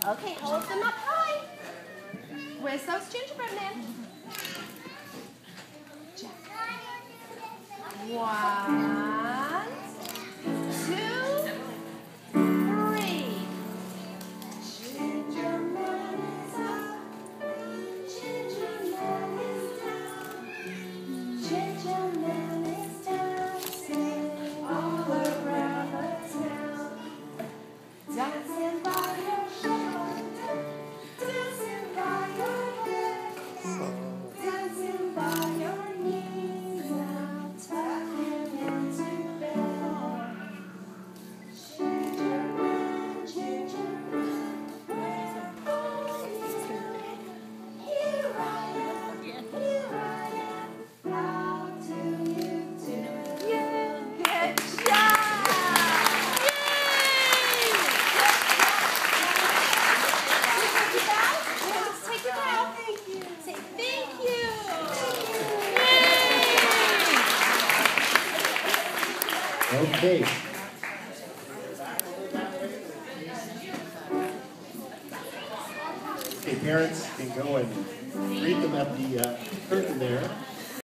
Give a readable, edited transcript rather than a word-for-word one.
Okay, hold them up high. Where's those gingerbread men? One, two, three. Gingerman is up, gingerman is down, gingerman is dancing all around the town. Dancing by your shoulder, dancing by your head, dancing by your knees, now tucking into bed. Gingerman, gingerman, where are you? Here I am, how do you do? Yeah, good job! Take your bow. Thank you. Say thank you. Yay! Okay. Okay, parents can go and greet them at the curtain there.